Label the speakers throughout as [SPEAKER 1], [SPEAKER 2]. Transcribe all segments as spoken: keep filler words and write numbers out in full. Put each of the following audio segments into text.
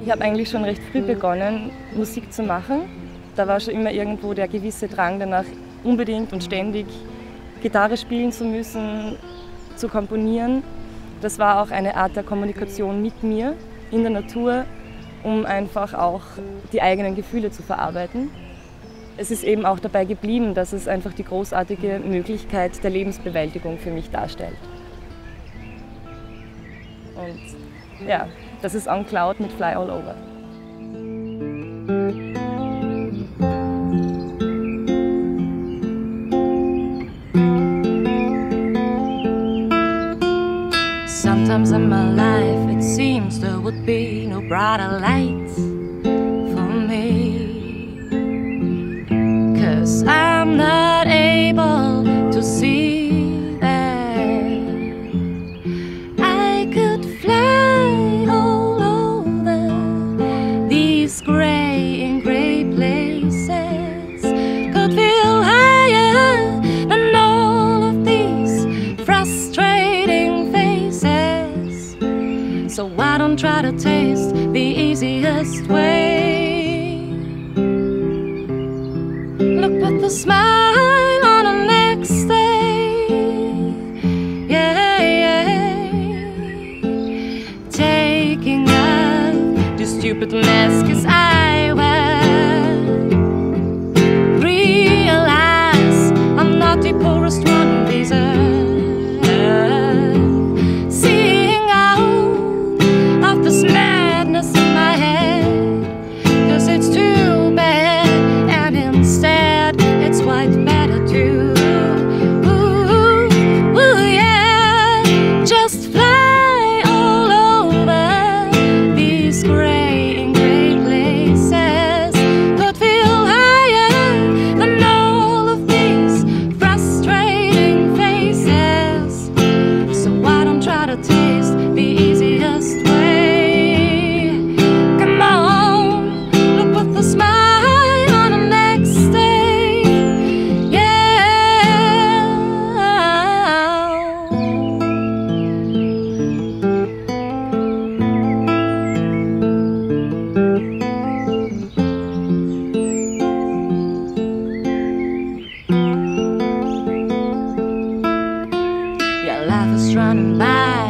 [SPEAKER 1] Ich habe eigentlich schon recht früh begonnen, Musik zu machen. Da war schon immer irgendwo der gewisse Drang danach, unbedingt und ständig Gitarre spielen zu müssen, zu komponieren. Das war auch eine Art der Kommunikation mit mir in der Natur, um einfach auch die eigenen Gefühle zu verarbeiten. Es ist eben auch dabei geblieben, dass es einfach die großartige Möglichkeit der Lebensbewältigung für mich darstellt. Und ja, das ist On Cloud mit Fly All Over.
[SPEAKER 2] Sometimes in my life it seems there would be no brighter light for me, 'cause I'm not able to see that I could fly all over these gray and gray places, could feel higher than all of these frustrating faces. So I don't try to taste the easiest way. Look with the smile on the next day. Yeah, yeah. Taking off the stupid mask as I wear. Realize I'm not the poorest one these earth. Running by,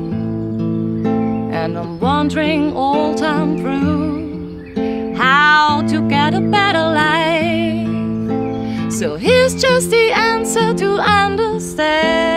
[SPEAKER 2] and I'm wondering all time through how to get a better life. So here's just the answer to understand.